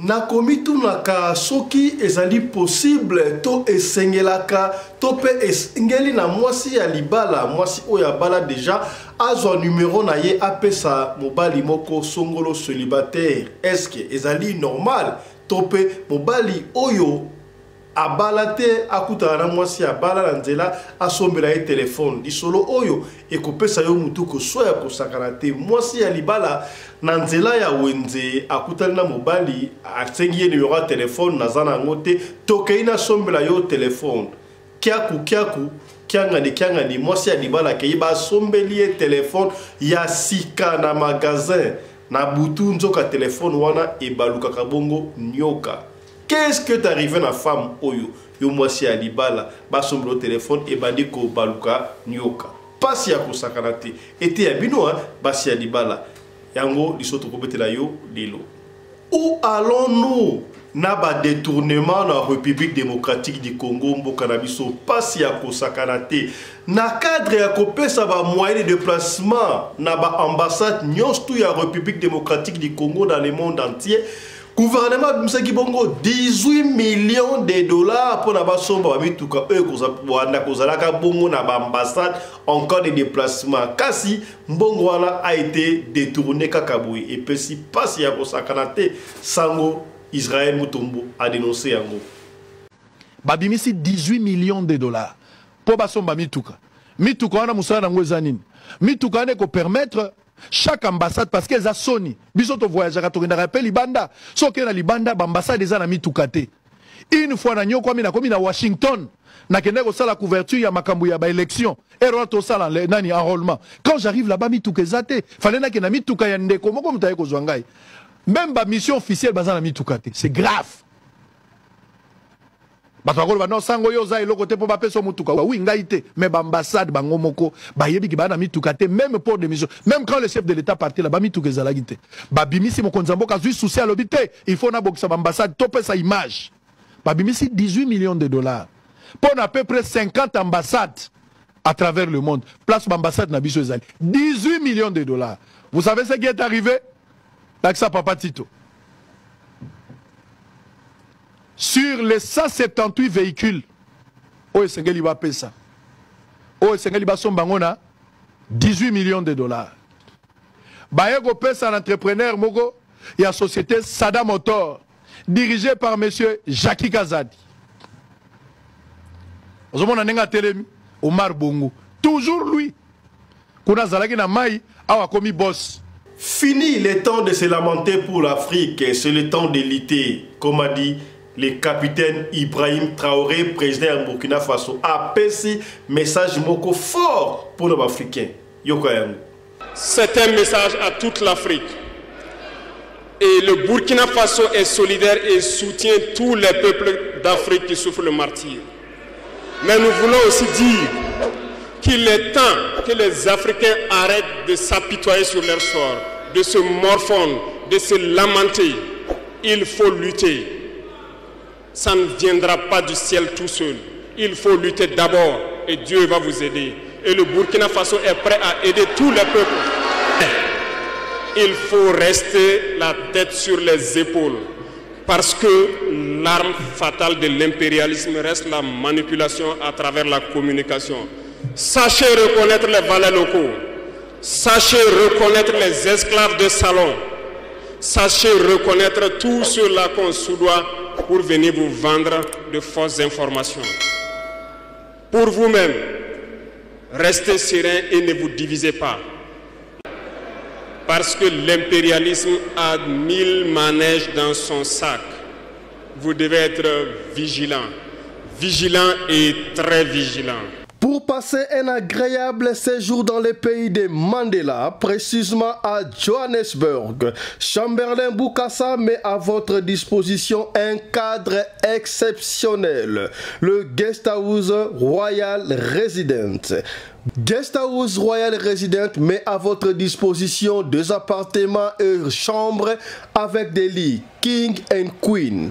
nakomi tunaka soki ezali possible to esengelaka to pe esengeli na mwasi ya libala mwasi oyo abala deja azwa numéro na ye apesa mobali moko songolo célibataire. Est-ce que ezali normal to pe mobali oyo abala te akutana na mwasi abala na nzela asombela ye telefone lisolo oyo ekopesa yo mutu kosoya kosakana te mwasi ya libala na nzela ya wenze akutana na mobali asengi ye numéro ya telefone naza nango te tokei na sombela yo telefone kiaku kiangani mwasi ya libala kei basombeli ye telefone ya sika na magasin na butu nzoka telefone wana ebalukaka bongo nyoka. Qu'est-ce que t'es arrivé na femme oyo yo mwasi ya libala basombelo téléphone et bandiko baluka nyoka pasi ya kosakana te ete ya bino basi ya libala yango lisoto kobetela yo lelo. Où allons-nous na ba détournement na République démocratique du Congo mboka na biso pasi ya kosakana te na cadre ya kopesa ba moyen de déplacement na ba ambassade nyonso ya République démocratique du Congo dans le monde entier. Gouvernement Msaki Bongo 18 millions de dollars pour naba somba bamituka kozapwana kozalaka bongo na ambassade encore des déplacements kasi mbongo wana a été détourné kakaboui et pesi pasi ya kosakana te sango Israël Mutombo a dénoncé yango babimisi 18 millions de dollars pour basomba mituka wana musala nango ezanini mituka ne ko permettre chaque ambassade parce qu'elles a soni biso to voyagera to kenda rappel libanda so ke na libanda ambassade eza na mituka te une fois na nyoko ami na komi na Washington na kenda ko sala couverture ya makambu ya ba élection et to sala nani enrôlement quand j'arrive là-bas mituka ezate fallait na kenda mituka ya ndeko moko mutaye ko zwangai même ba mission officielle bazana mituka te c'est grave. Non, sango yo za eloko te po ba peso mutuka oui ngaite mais ambassade bango moko ba yebi ki bana mituka te même pour des missions même quand le chef de l'état parti là ba mituka za lagite ba bimisi mo konzambo ka zui souci à l'obité il faut na bokisa ambassade topé sa image ba bimisi 18 millions de dollars pour à peu près 50 ambassades à travers le monde place ambassade na biso ezali 18 millions de dollars. Vous savez ce qui est arrivé avec ça papa Tito. Sur les 178 véhicules, Oesengeli va payer ça. Oesengeli va sombangona 18 millions de dollars. Bayego pèse un entrepreneur Mogo et la société Sada Motor, dirigée par monsieur Jackie Kazadi. Ozomona nenga telemi Omar Bongo. Toujours lui. Kuna zalaki na mai awa komi boss. Fini le temps de se lamenter pour l'Afrique, c'est le temps de lutter, comme a dit le capitaine Ibrahim Traoré, président de Burkina Faso, a passé message moko fort pour les Africains. C'est un message à toute l'Afrique. Et le Burkina Faso est solidaire et soutient tous les peuples d'Afrique qui souffrent le martyre. Mais nous voulons aussi dire qu'il est temps que les Africains arrêtent de s'apitoyer sur leur sort, de se morfondre, de se lamenter. Il faut lutter. Ça ne viendra pas du ciel tout seul. Il faut lutter d'abord et Dieu va vous aider. Et le Burkina Faso est prêt à aider tous les peuples. Il faut rester la tête sur les épaules parce que l'arme fatale de l'impérialisme reste la manipulation à travers la communication. Sachez reconnaître les valets locaux. Sachez reconnaître les esclaves de salon. Sachez reconnaître tout ceux-là qu'on soudoie pour venir vous vendre de fausses informations. Pour vous-même, restez serein et ne vous divisez pas. Parce que l'impérialisme a 1000 manèges dans son sac. Vous devez être vigilant. Vigilant et très vigilant. Pour passer un agréable séjour dans le pays de Mandela, précisément à Johannesburg, Chamberlain Bokassa met à votre disposition un cadre exceptionnel, le Guest House Royal Residence. Guest House Royal Residence met à votre disposition 2 appartements et chambres avec des lits King and Queen.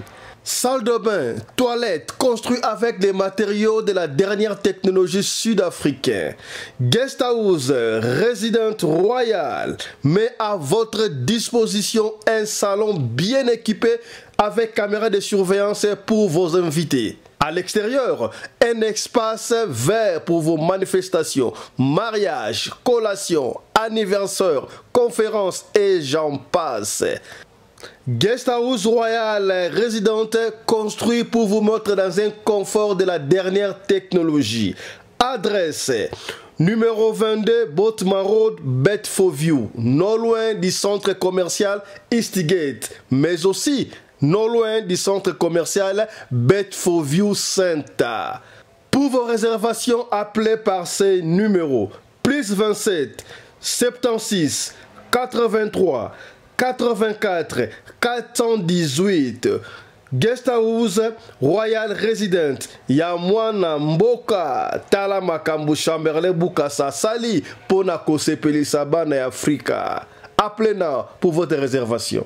Salle de bain, toilette, construit avec des matériaux de la dernière technologie sud-africaine. Guest house, résidence royale, met à votre disposition un salon bien équipé avec caméra de surveillance pour vos invités. À l'extérieur, un espace vert pour vos manifestations, mariages, collations, anniversaires, conférences et j'en passe. Guest House Royal résidente construit pour vous mettre dans un confort de la dernière technologie. Adresse numéro 22 Boatman Road, Bedfordview, non loin du centre commercial Eastgate, mais aussi non loin du centre commercial Bedfordview Center. Pour vos réservations, appelez par ces numéros plus 27 76 83 84 418. Guest House Royal Resident Yamwana Mboka Tala Makambu Chamberlain Bukasa Sali Pona Kosepeli Sabana Africa. Appelez-nous pour votre réservation.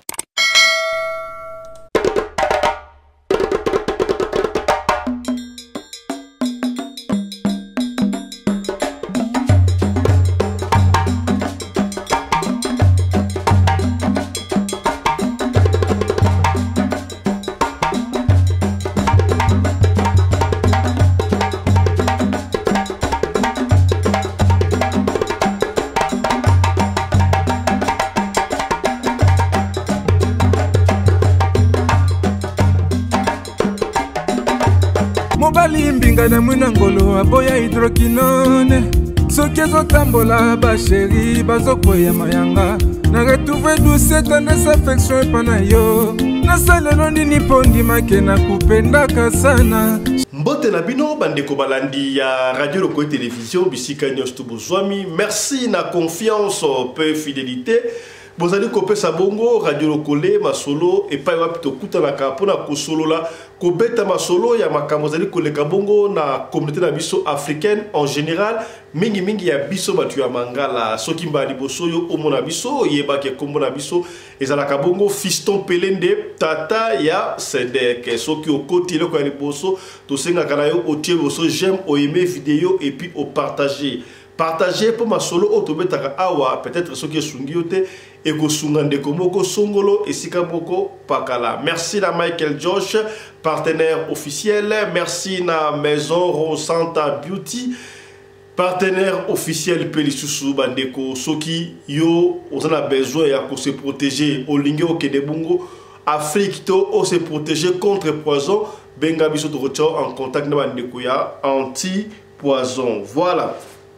Mobali mbinga na mwina ngolo aboya hydroquinone soki ezotambola basheri bazokwea mayanga na retrouve douce tendresse affection epa na yo nasalelo nini mpo ndimake na kupendaka sana. Mbote na bino bandeko balandi ya radio loko télévision bisika nyonso to bozwami. Merci na confiance pe fidélité. Bozali kopesa bongo radio lokole masolo et pa wapi to kutanaka pona kosolola kobeta masolo ya makambo zali koleka bongo na communauté na biso africaine en général mingi ya biso batu ya mangala soki mbali bosoyo omona biso yeba ke kombo na biso ezalaka bongo Fiston Pelende tata ya Sedek soki okoti leko ya liboso to senga kana yo otie boso j'aime o aimer vidéo et puis au partager. Partagez pour ma solo autobetaka awa peut-être ce qui est sungiote et go sungande komoko songolo et sikaboko pakala. Merci na Michael Josh, partenaire officiel. Merci na Maison Rosanta Beauty, partenaire officiel Pelisusu bandeko soki yo on a besoin ya ko se protéger au lingue au Kedebungo Afrique to o se protéger contre poison benga biso to en contact na bandeko ya anti poison. Voilà.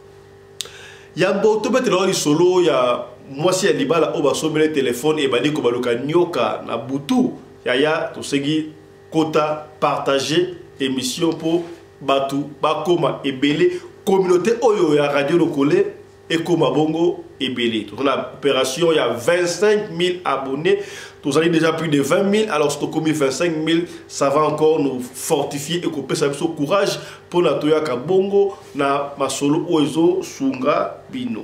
Yambo to bete lori solo ya mwasi ya libala oba somele téléphone et badi ko baluka nyoka na butu ya to segi kota partager émission pour batu bakoma ebele communauté oyo ya radio lokole et koma bongo ebele. On a opération il y a 25 000 abonnés. Nous avons déjà plus de 20 000. Alors, si nous 25 000, ça va encore nous fortifier et couper ça avec courage pour la Toya Kabongo, na Masolo Oezo Sunga Bino.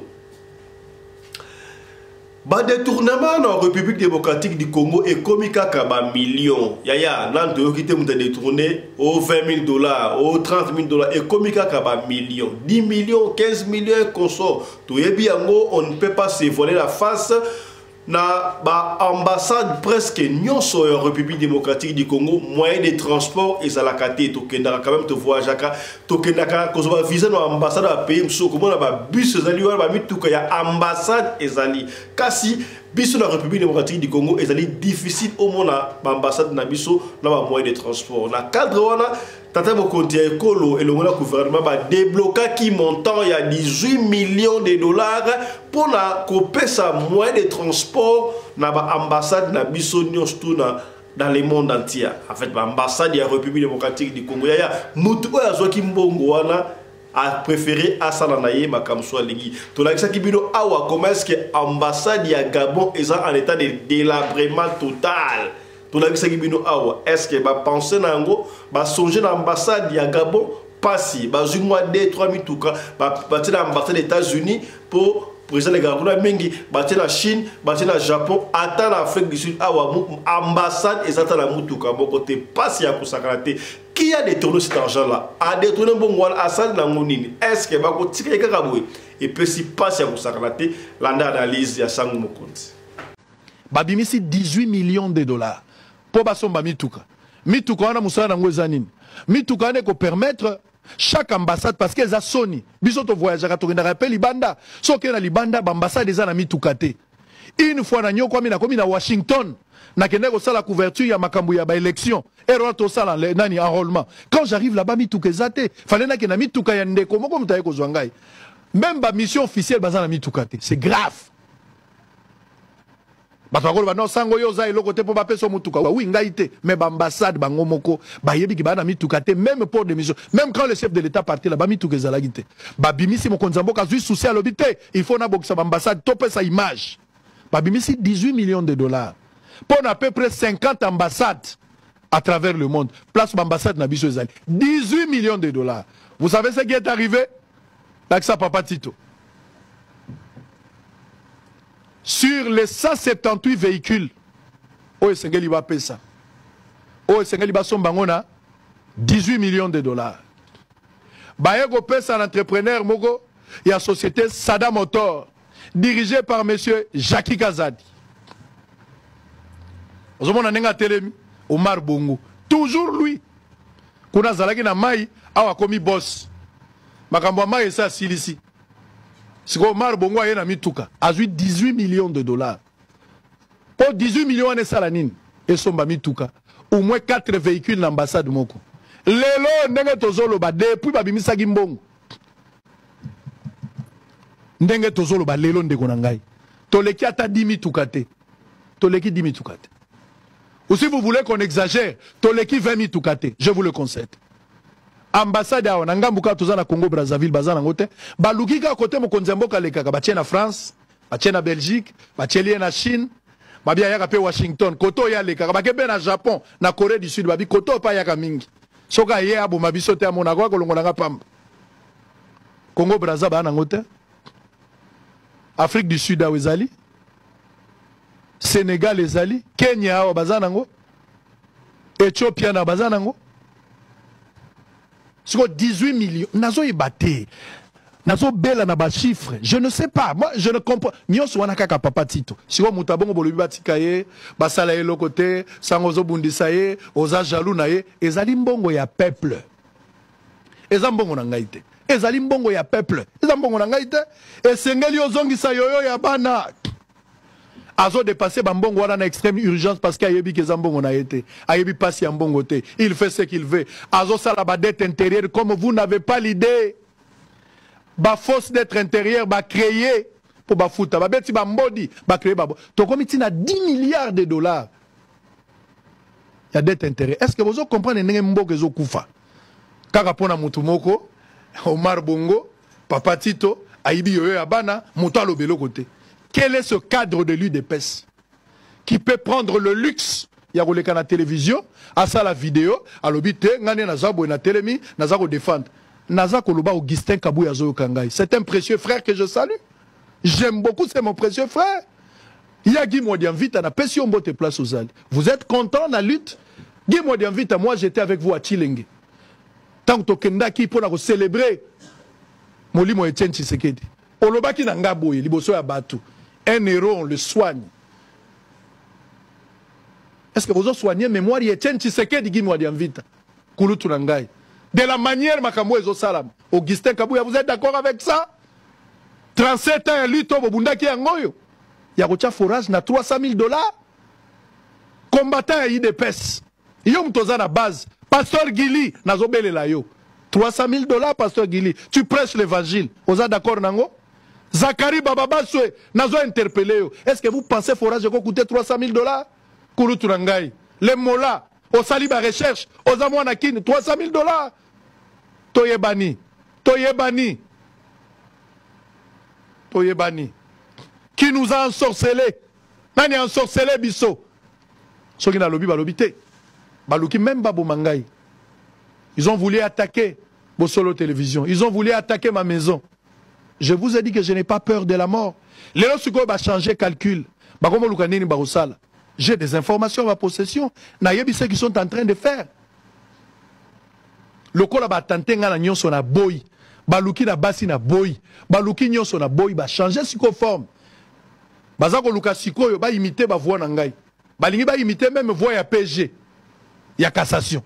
Ba détournement en République démocratique du Congo et komika kaba millions. Yaya, nan to yokite mouta détourné au 20 000 $, au 30 000 $, et komika kaba millions. 10 millions, 15 millions, consort. To yebi yango, on ne peut pas se voler la face. Na ba ambassade presque nyonso en République démocratique du Congo moyen de transport et zalakate to kendaka quand même te voyager to kendaka ko ba visa no ambassade a pays mso ko na ba bus ezali wa ba mituka ya ambassade ezali kasi biso na République démocratique du Congo ezali difficile au mona ba ambassade na biso na ba moyen de transport na cadre wana tata bokonti ekolo et le gouvernement ba débloquer qui montant il y a 18 millions de $, pour la couper sa moyen de transport na ba ambassade na biso nyonso dans le monde entier. En fait ba ambassade de la République démocratique du Congo ya mutu oyo azwaki mbongo wana a préféré asala na ye makamso alingi to la kisa kibino awa comment est-ce que ambassade ya Gabon est en état de délabrement total. To la kisa kibino awa est-ce que ba penser nango ba songer na ambassade ya Gabon passi ba mois 2 3 mituka ba partir na ambassade des États-Unis pour président les gars mingi batie na Chine batie na Japon ata na Afrique du Sud awa ambassade ezata na mutuka moko te passe ya kusakala te. Qui a détourné cet argent là a détourné bon wala asal na ngonini est-ce que bako tika kaka boy et puis si passe ya kusakala te landa analyse ya sangu mokonzi babimisi 18 millions de dollars pour basomba mituka mituka wana musala na ngweza nini mituka ne ko permettre chaque ambassade parce qu'elles a Sony biso to voyager to ngenda rappel libanda so ke na libanda ambassade eza na mituka te une fois na nyoko mi na komi na Washington na kende ko sala couverture ya makambu ya ba élection ero to sala nani enrôlement quand j'arrive là-bas mituka ezate fallait na ke na mituka ya ndeko moko mutaye ko zwangai même ba mission officielle bazana mituka te c'est grave. Batagolo non sango yo za eloko te po bapeso mutuka oui ngai te mais ambassade bango moko bayebi ki bana mituka te même pour des missions même quand le chef de l'état parti là ba mituka ezalaki te babimisi mokonzi mboka zui souci alobi te il faut na bokisa ambassade tope sa image babimisi 18 millions de dollars pour à peu près 50 ambassades à travers le monde place ambassade na biso ezali 18 millions de dollars. Vous savez ce qui est arrivé avec ça papa Tito. Sur les 178 véhicules, oh Sengeli va payer ça. Oh Sengeli va sombangona 18 millions de dollars. Bayego pèse un entrepreneur mogo, il y a société Sada Motor, dirigée par monsieur Jackie Kazadi. Vous avez telemi Omar Bongo, toujours lui. Kuna zalaki na mai awa komi boss. Makambo mai ça silisi. Si Omar Bongo a mituka, a 18 millions de dollars. Pour 18 millions de salanines, et son mituka, au moins 4 véhicules dans l'ambassade Moko. Lelo ndenge tozolo ba depuis babimisa gimbongo. Ndenge tozolo ba lelo ndeko nangai. Toleki ata 10 mituka te. Toleki 10 mituka te. Ou si vous voulez qu'on exagère, toleki 20 mituka te, je vous le concède. Ambassade à Nangambuka tozana Congo Brazzaville bazana ngote balukika côté mokonzi mboka lekaka batie na France batie na Belgique batie na Chine babia yaka pe Washington koto ya lekaka bakebe na Japon na Corée du Sud babi koto pa yaka mingi soka ye abo mabiso te amona kwa kolongola nga pamba Congo Brazza bana ngote Afrique du Sud awezali Sénégal ezali Kenya awa bazana ngo Ethiopia na bazana ngo sur 18 millions, nazo ibate, nazo bela na ba chiffre, je ne sais pas, moi je ne comprends. Nyonso wana kaka papa Tito. Si on mutabongo bolobi batikaye, basala ye lokote, sangozo bundisaye, oza jaloux naye, ezali mbongo ya peuple. Ezambongo na ngaite. Ezali mbongo ya peuple. Ezambongo na ngaite. Esengeli ozongisa yoyo ya bana. Azo dépassé bambongo wana na extrême urgence parce qu'ayebi kezambongo na été ayebi passe ya mbongo te il fait ce qu'il veut azo sala ba dette intérieure comme vous n'avez pas l'idée ba force d'être intérieure ba créer pour ba futa ba beti ba mbodi ba créer ba to komiti na 10 milliards de dollars ya dette intérieure est-ce que vous comprenez ndenge mboko ezo kufa kaka pona mutu moko Omar Bongo papa Tito ayebi yoyo ya bana mutu alobelo côté. Quel est ce cadre de l'UDPS qui peut prendre le luxe, il y a la télévision, à ça la vidéo, à l'obité, ngane nazabo et na télémi, nazako défendre. Nazako loba Augustin Kabouya Zoyo Kangai. C'est un précieux frère que je salue. J'aime beaucoup, c'est mon précieux frère. Il y a Guy Modianvita, na pession bote place aux Alliés. Vous êtes content de la lutte? Guy Modianvita, moi j'étais avec vous à Chilenge. Tant que Kenda qui pour célébrer Molimo Etienne Tshisekedi. Olobaki na ngaboye, liboso ya batu. Un héros, on le soigne. Est-ce que vous avez soigné mémoire Etienne Tshisekedi Guy Modianvita Kulutu Nangai. De la manière Makambo Ezo Salam. Augustin Kabouya, vous êtes d'accord avec ça? 37 ans, lui, Tobo Bundaki Angoyo. Yarocha forage na 300 000 $. Combattant à IDPS. Yom Toza na base. Pasteur Gili, Nazobele Layo. 300 000 $, Pasteur Gili. Tu prêches l'évangile. Vous êtes d'accord, Nango? Zakari Bababaswe, Nazo interpellé. Est-ce que vous pensez que forage va coûter 300 000 $? Kouroutou Nangai. Les Mola, au Saliba Recherche, aux Amouanakin, 300 000 $. Toyebani. Toyebani. Toyebani. Qui nous a ensorcelés? Nani ensorcelé Bisso? Ceux qui n'ont lobby, balobité. Balouki même Babou Mangai. Ils ont voulu attaquer Bossolo Télévision. Ils ont voulu attaquer ma maison. Je vous ai dit que je n'ai pas peur de la mort. Les gens va changer calcul. J'ai des informations à ma possession. Nayebi ce qu'ils sont en train de faire. Le col va tenter na nyonso na boy. Baluki na basi na boy. Baluki nyonso na boy ba changer psychoforme. Bazako luka sikoyo ba imiter ba voix na ngai. Balingi ba imiter même voix ya PG. Ya cassation.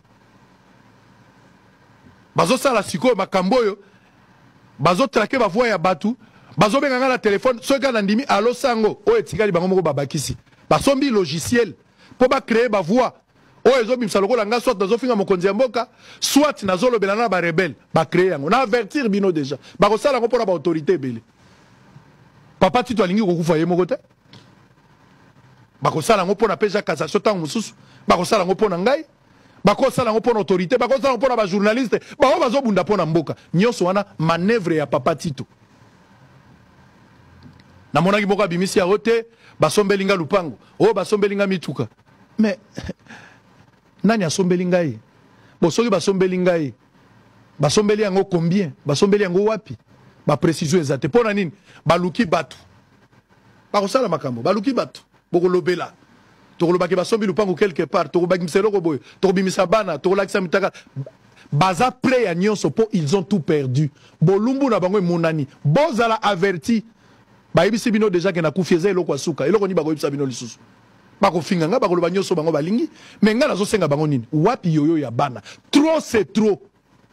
Bazo sala sikoyo makamboyo. Bazo traquer ba voix ya batu. Bazo benga na téléphone. Soka na ndimi allo sango. O etikali bango moko babakisi. Basombi logiciel pour ba créer ba voix. O ezo bimsa lokola nga soit nazo finga mokonzi ya mboka, soit nazo lobela na ba rebelle, ba créer yango. Na avertir bino déjà. Ba ko sala ko pour ba autorité belé. Papa Tito alingi ko kufa ye moko te. Ba ko sala ngo pour na pesa cassation tango mususu. Ba ko sala ngo pour na ngai. Ba ko sala ngo pour na autorité, ba ko sala ngo pour na ba journaliste. Ba o bazo bunda pour na mboka. Nyonso wana manœuvre ya Papa Tito. Na monaki moko bimisi ya rote. Basombelinga lupango. Oh, basombelinga mituka. Mais, nani asombelinga ye? Bon, soki basombelinga ye. Basombeli yango combien? Basombeli yango wapi? Ba précision exacte. Pona nini? Baluki batu. Bakosala makambo. Baluki batu. Boko lobela. Toko lobaki basombi lupango quelque part. Toko baki mselo ko boy. Toko bimisa bana. Toko lakisa mitaka. Baza play ya nyonso po ils ont tout perdu. Bolumbu na bango monani. Bozala averti. Ba yebisi bino déjà que na kufieza eloko asuka eloko ni bako yebisa bino lisusu bako finga nga bako loba nyoso bango balingi mais nga nazo senga bango nini wapi yoyo ya bana trop c'est trop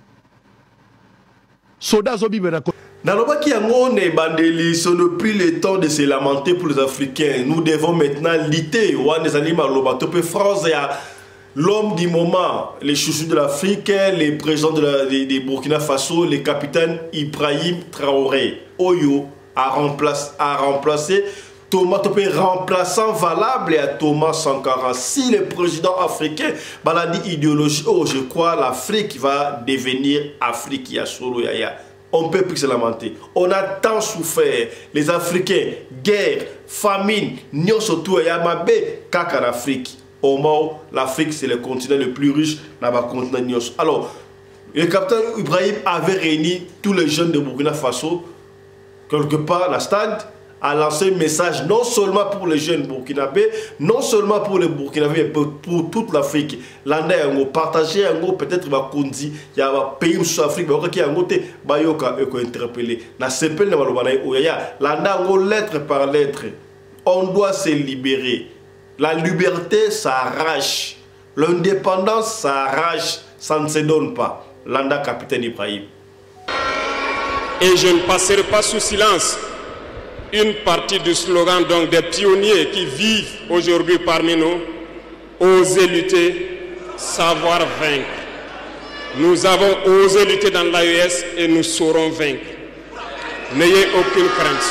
soda zo bibera ko Nalobaki yango ne bandeli, ce n'est plus le temps de se lamenter pour les Africains. Nous devons maintenant lutter. Wan des animaux loba topé France ya l'homme du moment, les chouchous de l'Afrique, les présidents de Burkina Faso, les capitaines Ibrahim Traoré. Oyo a remplacé Thomas Topé, remplaçant valable à Thomas Sankara. Si le président africain baladi idéologie, oh je crois l'Afrique va devenir Afrique Yasolo Yaya. On ne peut plus se lamenter. On a tant souffert. Les Africains, guerre, famine, nyon surtout Yamabe, kaka en Afrique. Au moins, l'Afrique c'est le continent le plus riche dans le continent nyos. Alors, le capitaine Ibrahim avait réuni tous les jeunes de Burkina Faso quelque part à la stade, a lancé un message non seulement pour les jeunes burkinabés, non seulement pour les burkinabés, mais pour toute l'Afrique. L'Anda a partagé, peut-être va conduire, il y a un pays sur l'Afrique, mais qui a ngoté, bayoka interpellé. Na sepel na malobana oyaya, l'Anda a lettre par lettre. On doit se libérer. La liberté, ça arrache. L'indépendance, ça arrache. Ça ne se donne pas. L'Anda, capitaine Ibrahim. Et je ne passerai pas sous silence une partie du slogan donc des pionniers qui vivent aujourd'hui parmi nous. Oser lutter, savoir vaincre. Nous avons osé lutter dans l'AES et nous saurons vaincre. N'ayez aucune crainte.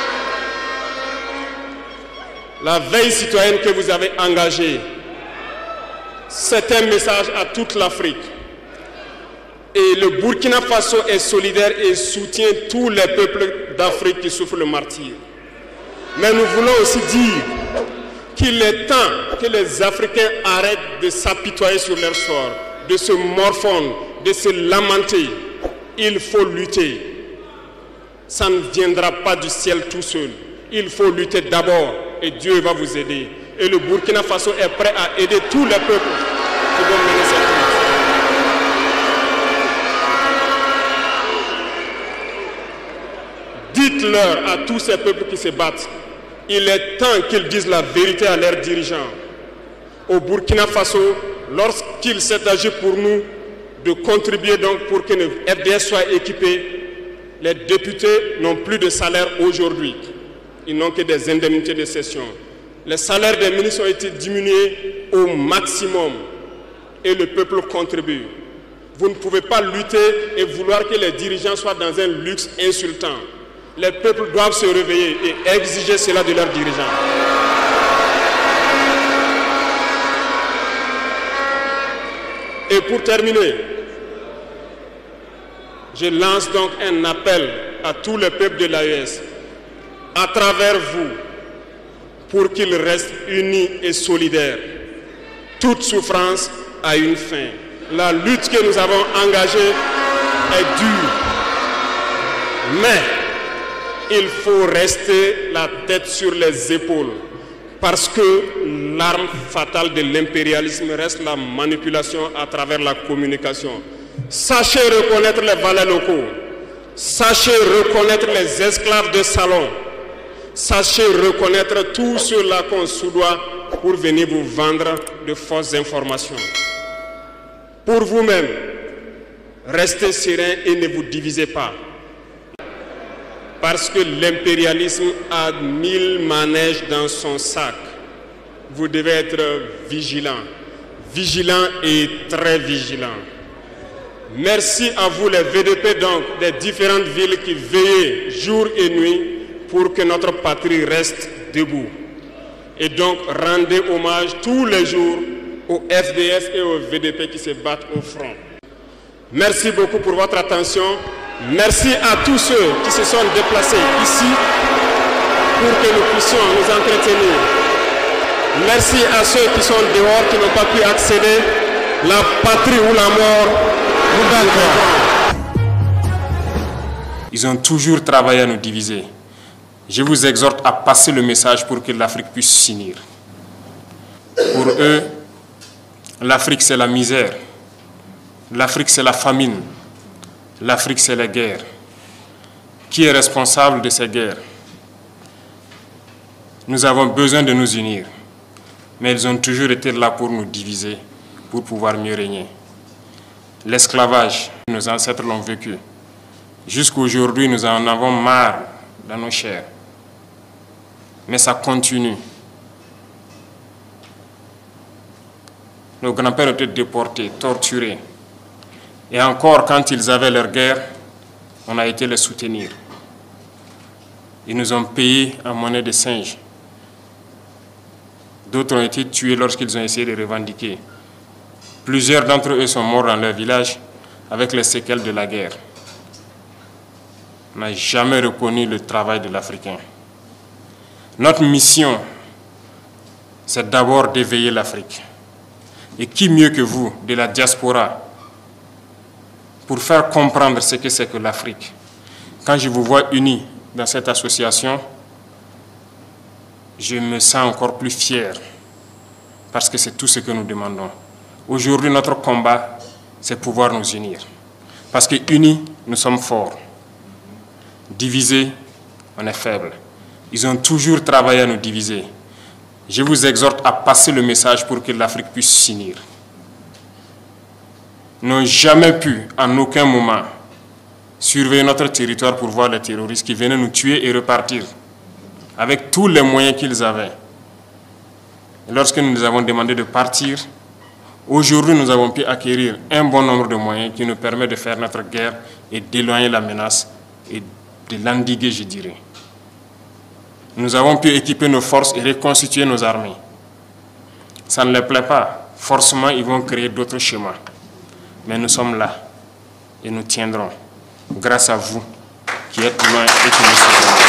La veille citoyenne que vous avez engagée, c'est un message à toute l'Afrique. Et le Burkina Faso est solidaire et soutient tous les peuples d'Afrique qui souffrent le martyre. Mais nous voulons aussi dire qu'il est temps que les Africains arrêtent de s'apitoyer sur leur sort, de se morfondre, de se lamenter. Il faut lutter. Ça ne viendra pas du ciel tout seul. Il faut lutter d'abord et Dieu va vous aider. Et le Burkina Faso est prêt à aider tous les peuples qui vont mener cette lutte. Dites-leur à tous ces peuples qui se battent, il est temps qu'ils disent la vérité à leurs dirigeants. Au Burkina Faso, lorsqu'il s'est agi pour nous de contribuer donc pour que le FDS soit équipé, les députés n'ont plus de salaire aujourd'hui. Ils n'ont que des indemnités de session. Les salaires des ministres ont été diminués au maximum et le peuple contribue. Vous ne pouvez pas lutter et vouloir que les dirigeants soient dans un luxe insultant. Les peuples doivent se réveiller et exiger cela de leurs dirigeants. Et pour terminer, je lance donc un appel à tous les peuples de l'AES, à travers vous, pour qu'ils restent unis et solidaires. Toute souffrance a une fin. La lutte que nous avons engagée est dure. Mais il faut rester la tête sur les épaules. Parce que l'arme fatale de l'impérialisme reste la manipulation à travers la communication. Sachez reconnaître les valets locaux. Sachez reconnaître les esclaves de salon. Sachez reconnaître tout cela qu'on soudoie pour venir vous vendre de fausses informations. Pour vous-même, restez serein et ne vous divisez pas. Parce que l'impérialisme a 1000 manèges dans son sac. Vous devez être vigilant. Vigilant et très vigilant. Merci à vous les VDP donc des différentes villes qui veillent jour et nuit pour que notre patrie reste debout. Et donc rendez hommage tous les jours aux FDS et aux VDP qui se battent au front. Merci beaucoup pour votre attention. Merci à tous ceux qui se sont déplacés ici pour que nous puissions nous entretenir. Merci à ceux qui sont dehors, qui n'ont pas pu accéder. La patrie ou la mort, nous battrons. Ils ont toujours travaillé à nous diviser. Je vous exhorte à passer le message pour que l'Afrique puisse s'unir. Pour eux, l'Afrique c'est la misère. L'Afrique c'est la famine. L'Afrique, c'est la guerre. Qui est responsable de ces guerres? Nous avons besoin de nous unir. Mais ils ont toujours été là pour nous diviser, pour pouvoir mieux régner. L'esclavage, nos ancêtres l'ont vécu. Jusqu'à aujourd'hui, nous en avons marre dans nos chairs. Mais ça continue. Nos grands-pères étaient déportés, torturés. Et encore, quand ils avaient leur guerre, on a été les soutenir. Ils nous ont payé en monnaie de singe. D'autres ont été tués lorsqu'ils ont essayé de revendiquer. Plusieurs d'entre eux sont morts dans leur village avec les séquelles de la guerre. On n'a jamais reconnu le travail de l'Africain. Notre mission, c'est d'abord d'éveiller l'Afrique. Et qui mieux que vous, de la diaspora, pour faire comprendre ce que c'est que l'Afrique. Quand je vous vois unis dans cette association, je me sens encore plus fier, parce que c'est tout ce que nous demandons. Aujourd'hui, notre combat, c'est pouvoir nous unir. Parce que unis, nous sommes forts. Divisés, on est faible. Ils ont toujours travaillé à nous diviser. Je vous exhorte à passer le message pour que l'Afrique puisse s'unir. N'ont jamais pu, en aucun moment, surveiller notre territoire pour voir les terroristes qui venaient nous tuer et repartir, avec tous les moyens qu'ils avaient. Et lorsque nous avons demandé de partir, aujourd'hui nous avons pu acquérir un bon nombre de moyens qui nous permettent de faire notre guerre et d'éloigner la menace et de l'endiguer, je dirais. Nous avons pu équiper nos forces et reconstituer nos armées. Ça ne leur plaît pas. Forcément, ils vont créer d'autres schémas. Mais nous sommes là et nous tiendrons grâce à vous qui êtes loin et qui nous soutenez.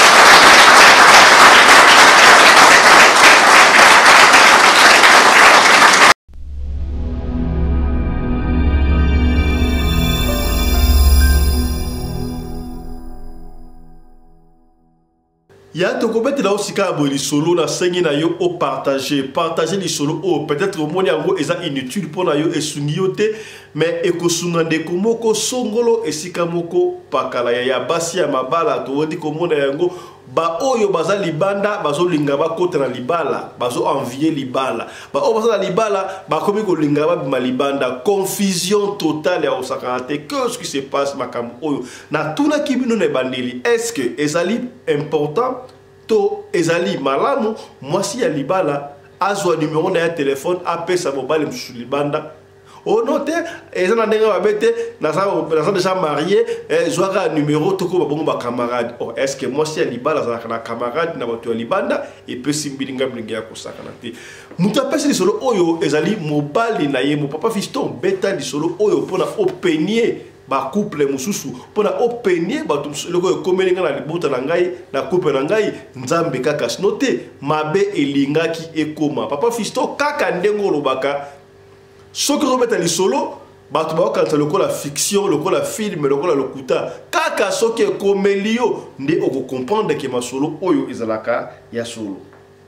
Ya tokobeti la osika aboli solo na sengi na yo o partager les solo o peut-être au moni yango eza inutile pour na yo esungi yo te mais ekosunga ndeko moko songolo esika moko pakala ya basi ya mabala to wodi komona yango ba oyo baza libanda bazo linga ba kota na libala bazo envier libala ba o baza na libala ba komi ko linga ba bima libanda confusion totale ya osakate qu'est-ce qui se passe makam oyo na tuna kibino ne bandeli est-ce que ezali important to ezali malamu mwasi ya libala azwa numéro na ya téléphone apesa mobile msusu libanda oh non te ezana ndenga babete na sa déjà marié zwaka numéro toko babongo ba camarade oh est-ce que mwasi ya libala za na camarade na bato ya libanda et peut simbilinga blinga ya kosakana te mutu apesa lisolo oyo ezali mobile na ye mo papa fiston beta lisolo oyo pona openier ba couple mususu pona openier ba loko komelinga na libota na ngai na couple na ngai nzambe kaka sinote mabe elingaki ekoma papa fisto kaka ndengo lobaka soki robeta lisolo bato ba okanta lokola fiction lokola film lokola lokuta kaka kaka soki ekomeli yo nde okocomprendre ke masolo oyo ezalaka ya solo.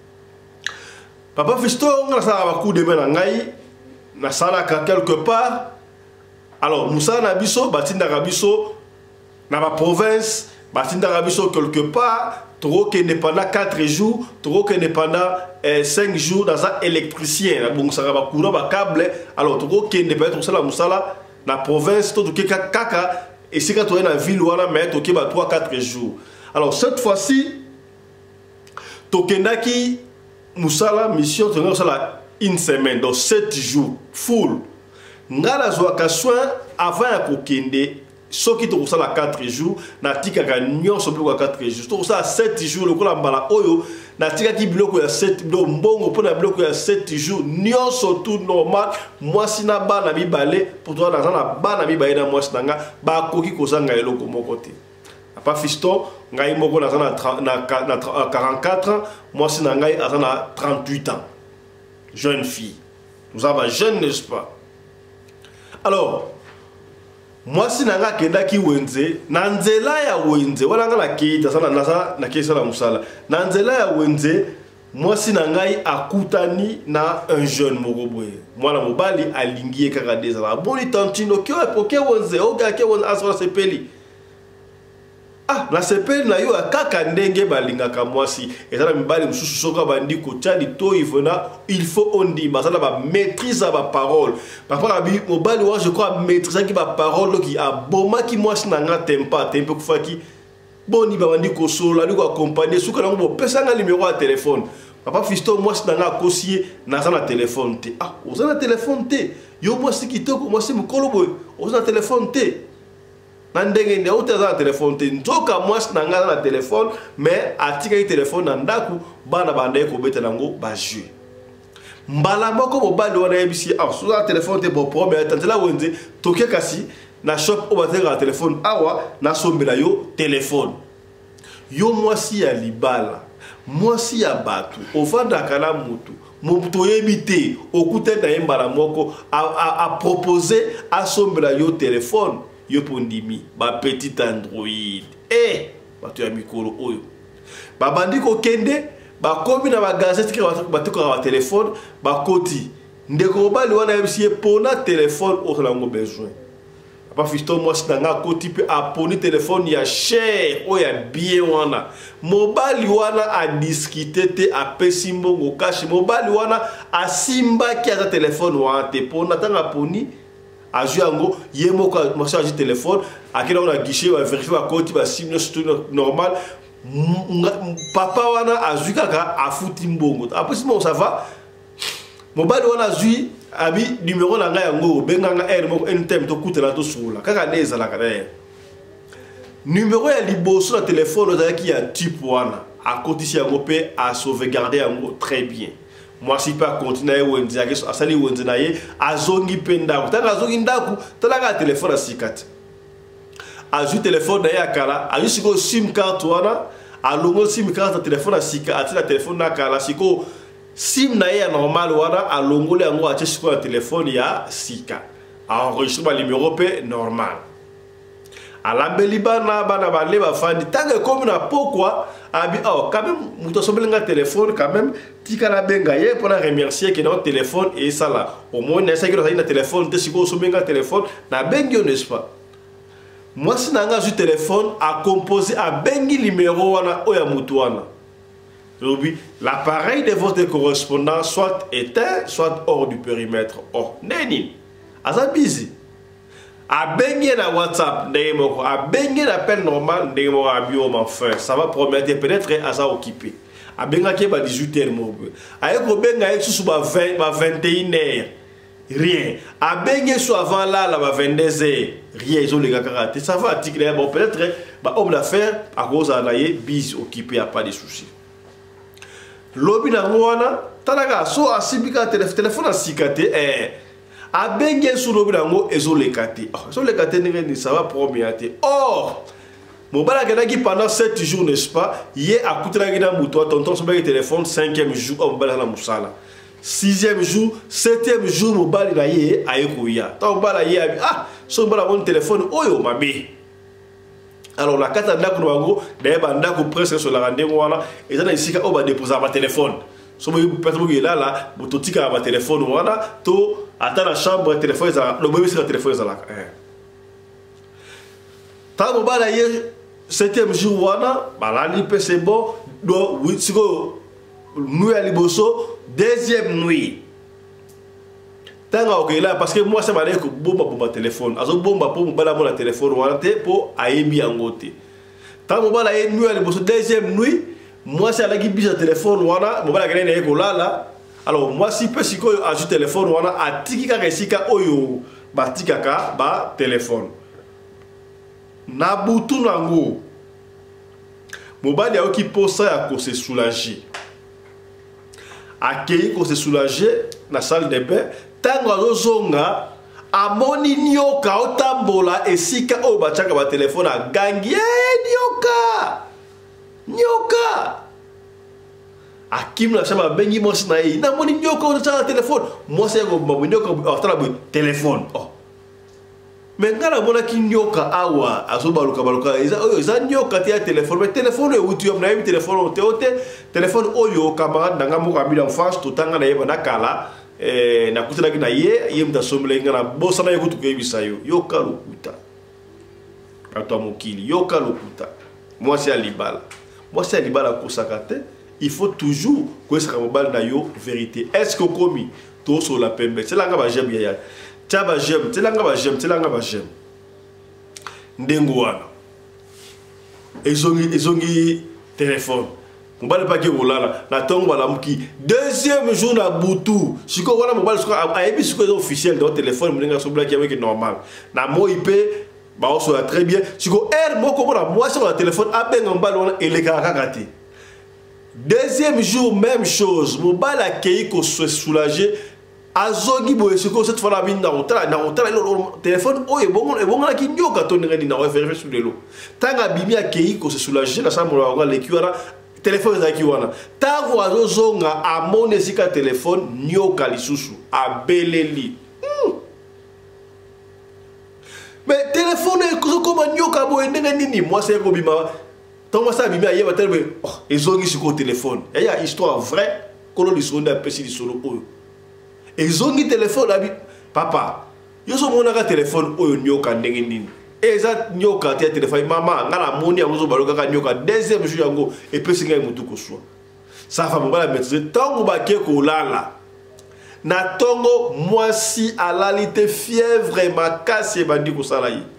Papa Fisto nga nasalaka bacoup de main na ngai nasalaka quelque part. Alors musala na biso batindaka biso na ba province batindaka biso quelque part tokokende pendant 4 jours tokokende pendant 5 jours dans un électricien na bongusaka bakura ba câble. Alors tokokende peut-être kosala musala na province to tokeka kaka esika toye na ville wana mais tokeba 3-4 jours. Alors cette fois-ci tokendaki musala mission tokendaki kosala une semaine donc 7 jours full. Ngala zwaka soin avant ya kokende soki tokosala 4 jours natikaka nyonso biloko ya 4 jours tokosala 7 jours lokola mbala oyo natikaki biloko ya 7 biloko mbongo mpona biloko ya 7 jours nyonso tout normal mwasi na bana mibale pour toi naza na bana mibale na mwasi na nga bakoki kozanga eloko moko te. Papa Fiston ngai moko naza na 44 ans mwasi na ngai aza na 38 ans jeune fille nous avons jeune n'est-ce pas. Alors moi si nanga kendaki wenze na nzela ya wenze wala nga nakita sana nasa nakisa la musala na nzela ya wenze moi si nangai akutani na un jeune mogoboye mwana mobali alingie kaka deza boni tantino kyo epoke wenze oga ke wenze asra sepeli ah na sepeli na yo kaka ndenge balingaka mwasi ezala mibali mususu soka bandi ko tchali to il faut on dit basala ba maîtrise ba parole papa bi mobali wa je crois maîtriser ki ba parole ki aboma ki mwasi na nga tempa tempe kufaki boni ba bandi ko solo ali ko accompagner suka na ngo pesa nga numéro ya téléphone papa Fisto mwasi na nga kosier na za na téléphone te ah oza na téléphone te yo mwasi kitoko mwasi mukolo boy oza na téléphone te nandenge nde uteza na téléphone te nzoka mwasi na nga na téléphone mais atika ki téléphone na ndaku bana banda ko beta nango ba jeu mbala moko mobali wana yebisi ah so na téléphone te bo problème tantela wenze toke kasi na shop o bateka téléphone awa na sombela yo téléphone yo mwasi ya libala mwasi ya batu ovanda kala mutu moto yebite okute na yembala moko a proposer a sombela yo téléphone yo pondimi ba petit Android batu ya mikolo oyo babandi ko kende ba komi na ba gazette ki batuka ba téléphone ba koti ndeko bali wana yebisi pona téléphone o la ngo besoin papa Fisto moi sitanga koti pe aponi téléphone ya cher o ya bien wana mobali wana a discuter te a pesimbo ngo cash mobali wana a simba ki a téléphone wana te pona tanga poni a jouango yemo ka message téléphone akina na guichet va vérifier ba koti ba sim normal papa wana azuka ka afuti mbongo après si ça va mobali wana zui abi numéro na nga yango benganga moko ntm to kutela to sula kaka neza la kada numéro ya liboso na téléphone ozaki ya type wana akotisi yango pe a sauvegarder yango très bien moi si pas continuer wenzi yake asali wenzi na ye azongi penda tanga azongi ndaku talaka téléphone asikati azu téléphone na ya kala azu siko sim card wana alongo sim card na téléphone asika atila téléphone na kala siko sim na ya normal wana alongole yango atie siko na téléphone ya sika enregistre ba numéro pe normal alambeli bana bale bafandi tanga comme na pourquoi abi oh quand même muto sobelenga téléphone quand même tika na benga ye pour remercier que notre téléphone et ça là au moins na saki na téléphone te siko sobenga téléphone na bengio n'est-ce pas moi si nanga ju téléphone a composé a bengi numéro wana oya mutu wana oui l'appareil de votre correspondant soit éteint soit hors du périmètre oh neni asa busy a bengi na WhatsApp ndenge moko a bengi l'appel normal ndenge moko a bio enfin ça va promettre peut-être à ça occupé a benga ke ba 18h moko a ko benga sous ba 20 ba 21h rien a bengi so avant là la ba 22h rien ils ont les gars ça va article bon peut-être ba homme d'affaires à cause à naie bis occupé a pas de soucis lobi na ngwana talaga so asibika téléphone asikate a bengi sur lobi na ngo ezolekate ezolekate ni ça va prometer or mobala kanaki pendant 7 jours n'est-ce pas hier a coûté na muto tonton so bengi téléphone 5e jour mobala na musala 6e jour 7e jour mobali na ye ayeko ya ta mobala ye so mobala mon téléphone oyo mabe Alors la carte ndako bango d'ailleurs ndako presque sur la rendez-vous wana et ça na isika o ba déposer ba téléphone so mo peut-être que là bototika ba téléphone wana to ata la chambre téléphone ça le bébé sur téléphone ça là tango bala ye 7e jour wana bala ni c'est bon do siko nuit à liboso 2e nuit tanga okela parce que moi ça m'a dit que bomba téléphone azo bomba pour bala mon téléphone wana te pour ayebi angote tango bala ye nuit à liboso 2e nuit moi c'est la qui bise téléphone wana mo bala gagner na ekolala alors moi si peut siko ajoute téléphone wana atiki ka resika oyo batika ka ba téléphone na butu nango mobali a qui posa ya ko se soulager akei ko se soulager na salle de bain tango azozonga amoni nyoka otambola esika oyo batiaka ba telefone agangi nyoka akim na chama bengi mwasi na ye namoni nyoka otiaka telefone mwasi yako babu nyoka otala bo telefone mais nga namonaki nyoka awa azobaluka eza nyoka te ya telefone mais telefone euti yo nayebi telefone te ote telefone oyo camarade nanga moko abili enfance totanga na yeba na kala nakutanaki na ye mutasombela nga na bosana ye kutu koyebisa yo yoka lokuta bato ya mokili yoka lokuta mwasi ya libala akosaka te il faut toujours koyesaka mobali na yo vérité est-ce que okomi tosola pembe selanga bajeme yaya tia bajeme telanga bajeme ndengo wana ezongi telefone mobali paki kolala na ntongo balamuki 2e jour na butu siko wana mobali siko ayebi siko eza officiel dans telefone moninga asobolaki yameki normal na moi mpe baosola très bien siko aire moko mpona mwasi na telefone abenga mobali wana elekaka kaka te 2e jour même chose mobali akei kose soulager azongi boye siko cette fois la mine na otala téléphone oyo ebongonaki nyoka to ndenge nini na vérifier sur lelo tanga bimi akei kose soulager na chambre wana leki wana téléphone ezalaki wana ntango azozonga amoni esika téléphone nyoka lisusu abeleli mais téléphone ekozokoma nyoka boye ndenge nini mwasi ekobima ntango mwasi abimi ayeba tele ezongi sikoyo téléphone eya histoire vrai kolo lisolo nde apesi lisolo oyo ezongi téléphone abi papa yo somonaka téléphone oyo nyoka ndenge nini eza nyoka te ya téléphone mama nga na moni yango ozobalokaka nyoka 2e jour yango epesi ngai motu koswa safa mobala maîtrise ntango bake kolala na ntongo mwasi alali te fièvre makasi ebandi kosala ye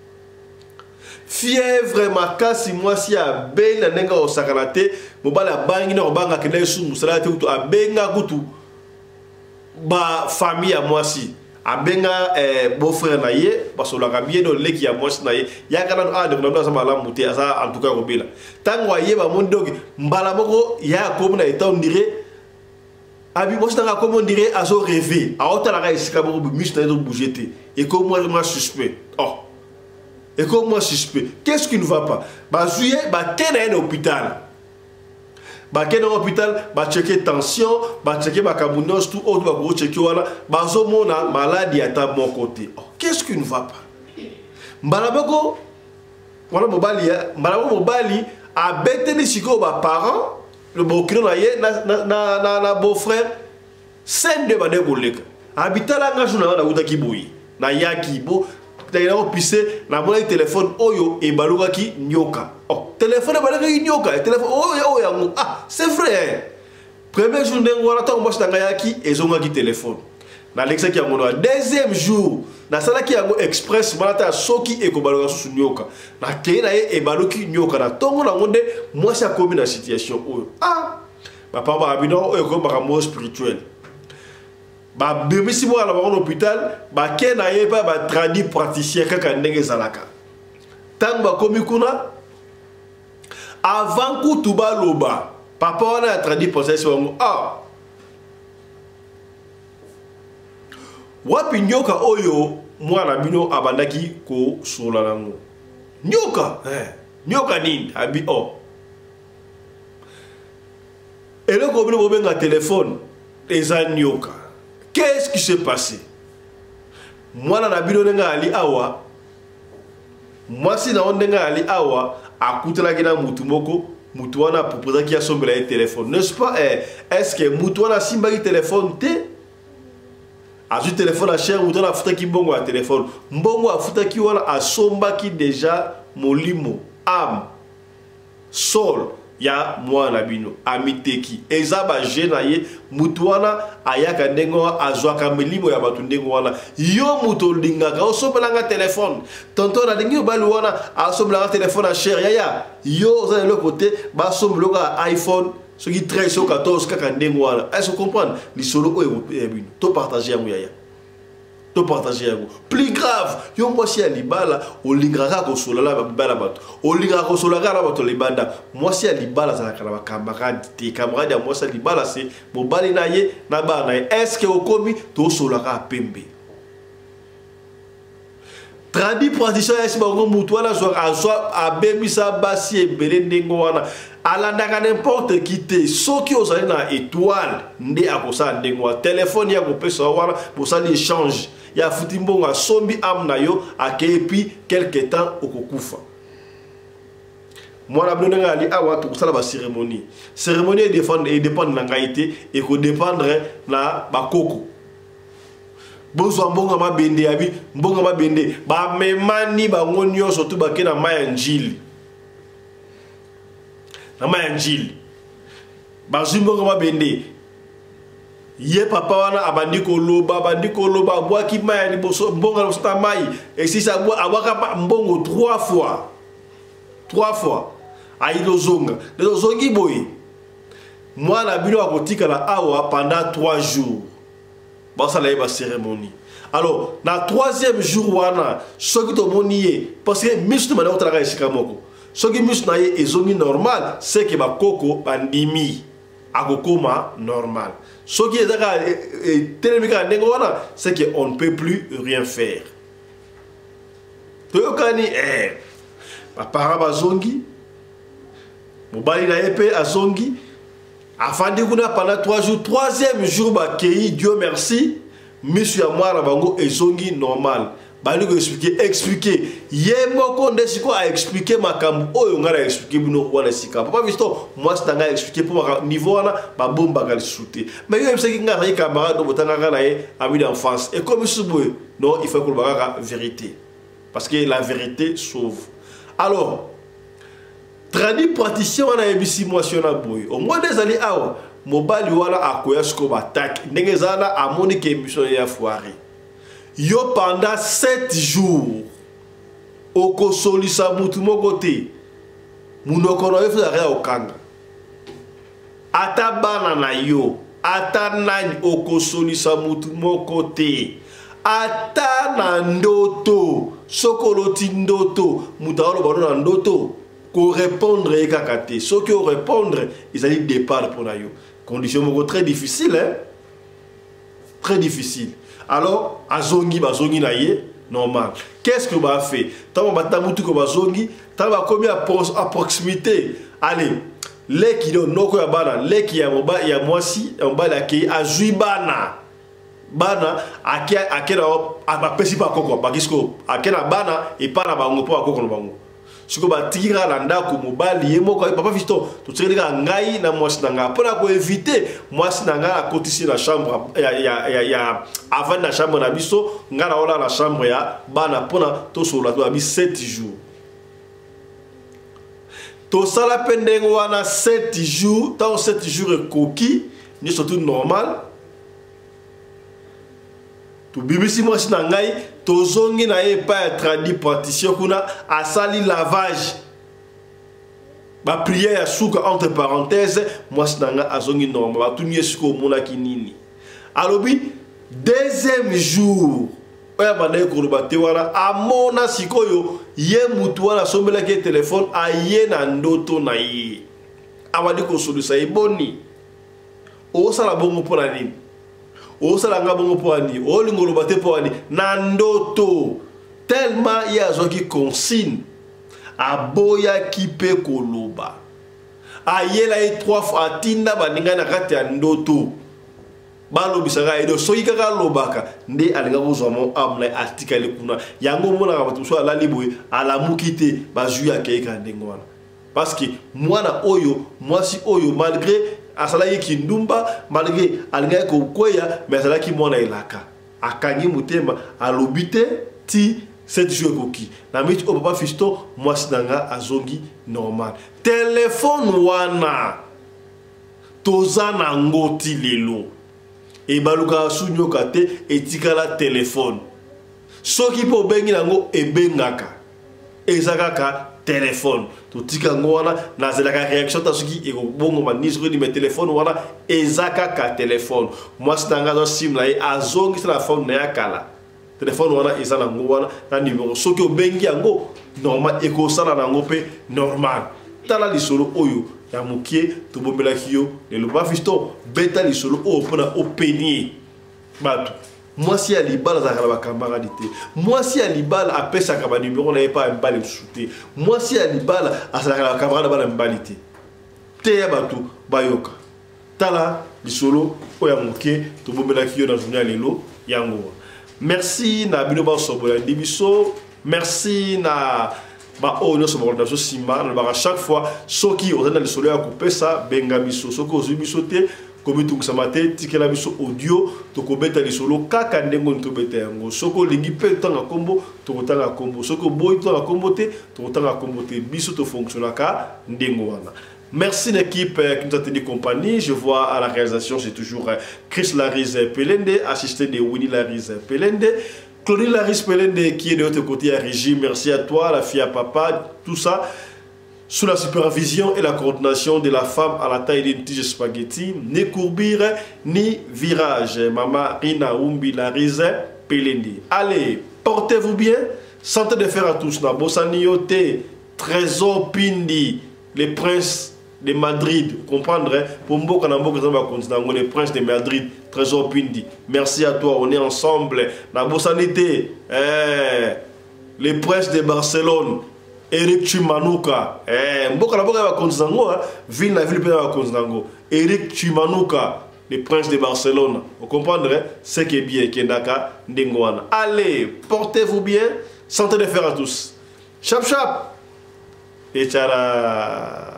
fièvre makasi mwasi abeli na ndenge osakana te mobali abangi na kobanga akenda esu mosala te kutu abenga kutu bafamille ya mwasi abenga beau-frère na ye basolaka bien do leki ya mwasi na ye yakana ndeko aza malamu te aza en tout cas kobela ntango ayeba moni donc mbala moko ya akomi na eta ondire abi mwasi nanga akomi ondire azo rêve aotalaka esika moko miso na ye ezobouge te ekomi mwa suspect ekomi mwa suspect qu'est-ce qui ne va pas bazwi ye bake na ye na hôpital bake na hôpital bacheke tension bacheke makambo nyonso tout oyo bakocheki wana bazomona maladi ata moko te qu'est-ce qui ne va pas mbala moko wana mobali abeteli sikoyo baparent le bokino na ye na beau-frère sende bade koleka abitalanga jour na wana nakutaki boye nayaki bo tayina pise na mona téléphone oyo ebalukaki nyoka téléphone ebalukaki nyoka téléphone oyo yango c'est vrai premier jour ndengo wana ntango mwasi nanga yaki ezongaki téléphone nalekisaki yango na 2e jour nasalaki yango express mwana ta soki ekobaluka susu nyoka nakei na ye ebaluki nyoka na ntongo nango nde mwasi akomi na situation oyo bapamba babino oyo ekomi makambo spirituel babimisi mwana bango na hôpital bake na ye mpe batradi praticien kaka ndenge ezalaka ntango bakomi kuna avant kutu baloba papa wana ya tradi praticien bango wapi nyoka oyo mwana bino abandaki kosola nango nyoka nini abi eloko bino bobenga telefone eza nyoka. Qu'est-ce qui s'est passé? Mwana na bino nenga ali awa Moi si na ondenga ali awa akutela kina mutu moko mutu wana proposa ki asombela téléphone, n'est-ce pas? Est-ce que mutu wana simba ki téléphone te? Azu téléphone à cher mutu wana afuta ki mbongo ya téléphone. Mbongo afuta ki wana asomba ki déjà molimo âme sol ya mwana bino amiteki eza ba jena ye mutu wana ayaka ndengo azwaka milimo ya batu ndengo wana yo mutu lingaka osombelanga téléphone tonton na dingi bali wana asombelanga téléphone à cher ya yo za le côté ba sombelanga iPhone ce qui 13 ou 14 kaka ndengo wana est-ce que comprendre li solo oyo bino to partager yango ya to partager yango plus grave yo mwasi ya libala olingaka ko solala libala bato olingaka ko solala bato libanda mwasi ya libala za kana camarade te camarade ya mwasi ya libala c'est mobali na ye na bana est-ce que okomi to solaka pembe tradi position ya sibango mutu wana azwa abebisa basi ebele ndengo wana alandaka n'importe qui te soki ozali na étoile nde akosa ndengo téléphone ya kopesa wana bosali échange ya futi mbongo asombi amna yo akepi quelque temps okokufa mwana bino ngali awa to kusala ba cérémonie dépend na ngaité et ko dépendre na bakoko bozo mbongo mabende abi mbongo mabende ba memani bango nyonso to bakena maya njili na maya njili bazimbongo mabende ye papa wana abandi koloba bwaki maya liboso mbongo na mai et si ça abwaka mbongo 3 fois ailozonga lozongi boy mwana bino akotika la awa pendant 3 jours basa la ba cérémonie alors na 3e jour wana soki to moniye parce que mistu mana otala esika moko soki mistu na ye ezongi normal c'est que ba koko bandimi akokoma normal soki ezaka telemika ndengo wana c'est que on ne peut plus rien faire toyokani ba para bazongi mobali na epe azongi afandi kuna pendant 3 jours 3e jour ba kei Dieu merci monsieur ya mwana bango ezongi normal bali ko expliquer ye moko ndesiko a expliquer makambo oyo ngara expliquer bino wana sika papa visto moi stanga expliquer pour niveau wana ba bomba ka souté mais yo mseki ngara ye camarade do botanga ngara ye ami d'enfance et comme souboue non il faut que le bagara vérité parce que la vérité sauve alors tradi praticien wana ebisi mwasi na boy au moins des années awa mobali wala akoya sko batak ndenge zana amoni ke émission ya foire yo pendant 7 jours oko solisa mutu moko te munoko na yefu ya okanga ata bana na yo ata nani oko solisa mutu moko te ata na ndoto sokoloti ndoto mutalo bano na ndoto ko répondre et kakate ce qui au répondre ils allaient départ pour na yo condition très difficile hein très difficile alors azongi bazongi na ye normal qu'est-ce que ba fait tant ba mutu ko bazongi tant ba komi à proximité allez les qui don noko ya bana les qui ya moba ya mwasi ya mbala ki azui bana akena apesi pa koko bakisko akena bana et pas na bango po akoko no bango siko batira na ndako mobali ye moko papa visto to tsirika ngai na mwasi nanga pona ko éviter mwasi nanga akotisi na chambre ya avant na chambre na biso ngala ola na chambre ya bana pona to sola to abi 7 jours to sala pendengo wana 7 jours tant 7 jours koki ni surtout normal to bibisi mwasi na ngai tozongi na ye pa tradi praticien kuna asali lavage ba prière ya suka entre parenthèses mwasi na nga azongi normal batuni esiko mona kinini alobi 2e jour oya banaye koloba te wana amona sikoyo ye mutu wana asombela ke téléphone aye na ndoto na ye awadi kosolisa eboni osala bongo mpona nini osalanga bongo poani olingolo bate poani na ndoto tellement ya zoki consigne aboya kipe koloba ayela e 3 fois atinda baninga na kati ya ndoto balobisaka edo soki kaka lobaka nde alinga kozwa mo amna atikali kuna yango mona ka bato so alali boye alamuki te bazwi akeka ndenge wana parce que mwana oyo mwasi oyo malgré asalaki kindumba malgré alinga ko koya mais asalaki mwana elaka akangi mutema alobite ti cette jour koki na miti o papa Fiston mwasi nanga azongi normal téléphone wana toza na ngoti lelo e baluka sunyoka te etikala téléphone soki po bengi nango ebengaka ezakaka téléphone totika ngo wana nazelaka réaction ta soki e bongo manisre di me téléphone wana ezakaka téléphone mwasi nanga zo sim la azongi sa la phone na yakala téléphone wana ezana ngo wana na numéro soki obengi yango normal ekosala nango pe normal tala lisolo oyo ya mukie to bombela kiyo le Papa Fiston beta lisolo o pona openie bato moi si alibala za kala camarade te moi si alibala apesa ka ba numéro na pas mbali msute moi si alibala asala kala camarade ba mbali te ya bato bayoka tala lisolo o ya mukie to bombela kiyo na journal lelo yango merci na bino ba sobola dibiso merci na ba o no so ba so sima na ba chaque fois soki on a le solo ya couper ça benga biso soko ozubiso te kobitu kusamate tikela biso audio to kobeta le solo kaka ndengo to beta yango soko lingi pe tanga kombo to tanga kombo soko boy to kombo te to tanga kombo te biso to fonctionnaka ndengo wana. Merci l'équipe qui nous a tenu compagnie. Je vois à la réalisation, c'est toujours Chris Laris Pelende, assisté de Winnie Laris Pelende. Claudie Laris Pelende qui est de l'autre côté à Régie. Merci à toi, la fille à papa, tout ça. Sous la supervision et la coordination de la femme à la taille d'une tige spaghetti, ni courbure, ni virage. Maman Rina Umbi Laris Pelende. Allez, portez-vous bien. Santé de fer à tous. Na Bossaniote, Trésor Pindi, les princes de Madrid, comprendre, pour Mboka les princes de Madrid, Trésor Pindi. Merci à toi, on est ensemble. La Bossanité, les princes de Barcelone, Eric Chimanuka, Mboka na Mboka ville la ville de Eric Chimanuka, les princes de Barcelone. Vous comprendrez ce qui est bien, Kendaka, Ndengwana. Allez, portez-vous bien, santé de fer à tous. Chap chap et tchara.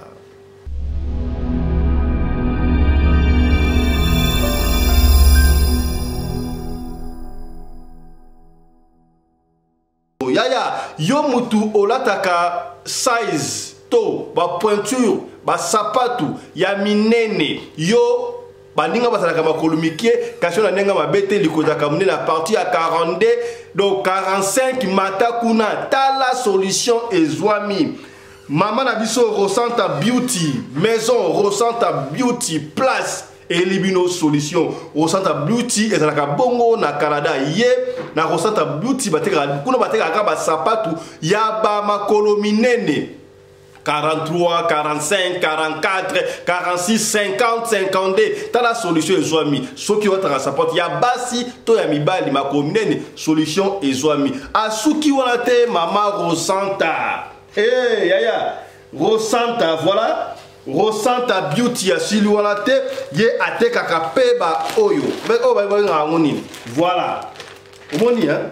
Yaya, yo mutu olataka size to ba pointure ba sapatu ya minene yo baninga basalaka makolumikie kasi na nenga mabete likozaka munene na partie à 42 donc 45 mata kuna tala solution ezwami mama na biso Rosanta Beauty maison Rosanta Beauty place Elibino solution Rosanta Beauty ezalaka bongo na Canada ye na Rosanta Beauty bateka kuna bateka ba sapatu ya ba makolo minene 43 45 44 46 50 52 ta la solution ezwami soki wataka sapatu ya basi to ya mibali makolo minene solution ezwami asuki wana te mama Rosanta yaya Rosanta voilà Rosanta Beauty ya sili wana te ye ateka kapeba oyo mais o ba nga ngoni voilà omoni hein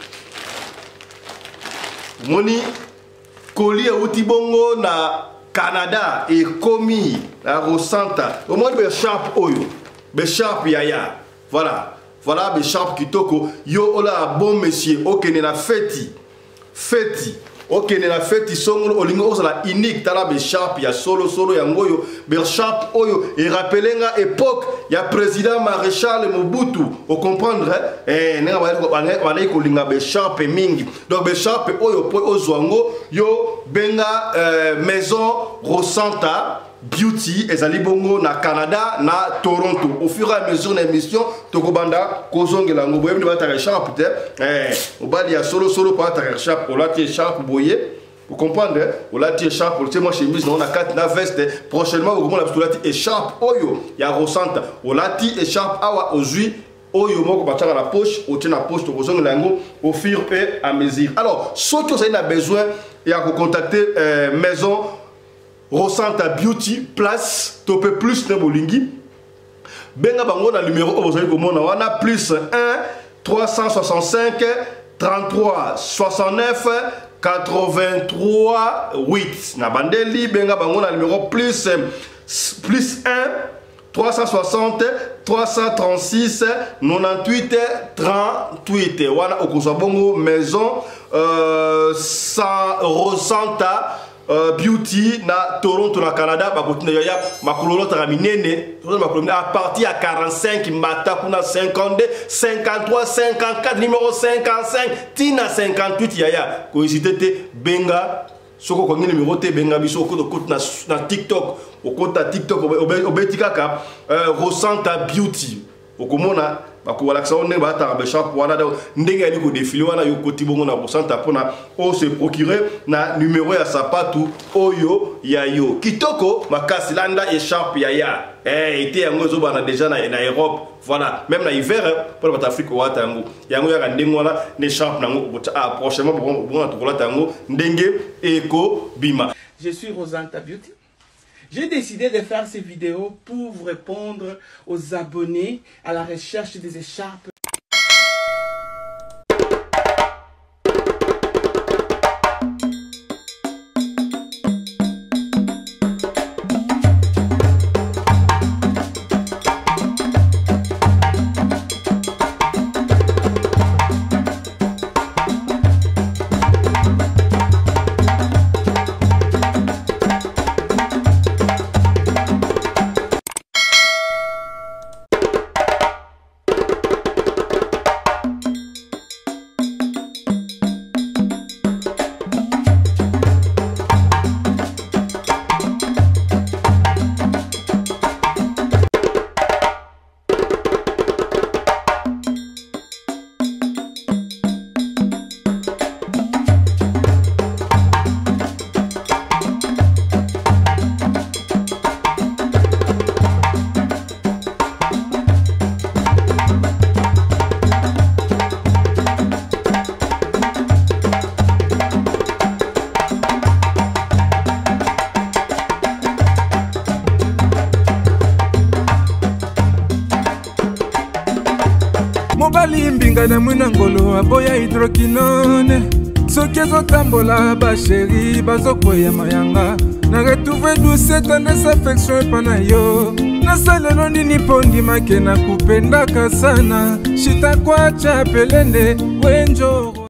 moni colis uti bongo na Canada et komi la Rosanta omoni be sharp oyo be sharp yaya voilà be sharp kitoko yo ola bon monsieur okene na feti ok, na fête songo olingo osala unique tala be sharp ya solo ya ngoyo be sharp oyo et rappelenga époque ya président Maréchal Mobutu o comprendre nenga bana ko linga be sharp mingi donc be sharp oyo po ozwango yo benga maison Rosanta Beauty ezali bongo na Canada na Toronto au fur et à mesure de l'émission tokobanda kozongela ngo boyebi bataka sharp te obali ya solo pour ataka sharp olati sharp boye vous comprenez olati sharp c'est moi chemise on a 4 na veste prochainement vous comprendre la olati sharp oyo ya Rosanta olati sharp awa ozui oyo moko bataka la poche otie na poche tokozongela ngo au fur et à mesure alors ceux qui ont besoin ya ko contacter maison Rosanta Beauty place topé plus na bolingi benga bango na numéro ozali komona wana plus 1 365 33 69 83 8 na bandeli benga bango na numéro plus 1 360 336 98 38 wana okozwa bongo maison sans Rosanta Beauty na Toronto na Canada bakotina ya makololo ta minene à partir à 45 mata kuna 52 53 54 numéro 55 tina 58 yaya ko hésiter benga soko ko ngini numéro te benga biso ko na TikTok o kota TikTok obetika ka Rosanta Beauty okomona bakola on ba ta shop wana ndenge ali ko défiler wana yo koti bongo na Rosanta pona o se procurer na numéro ya sapatu oyo ya yo kitoko makasi landa écharpe ya était yango zo bana déjà na Europe voilà même na hiver pour la Afrique wata yango ya ndenge wana n'écharpe nango prochainement bon na tokola tango ndenge eko bima. Je suis Rosanta Beauty. J'ai décidé de faire ces vidéos pour vous répondre aux abonnés à la recherche des écharpes. mobali mbinga na mwina ngolo aboya hydroquinone soki ezotambola basheri bazokwea mayanga na retrouve douce tendresse affection epa na yo nasalelo nini mpo ndimake na kupendaka sana shitakwacha pelende wenjo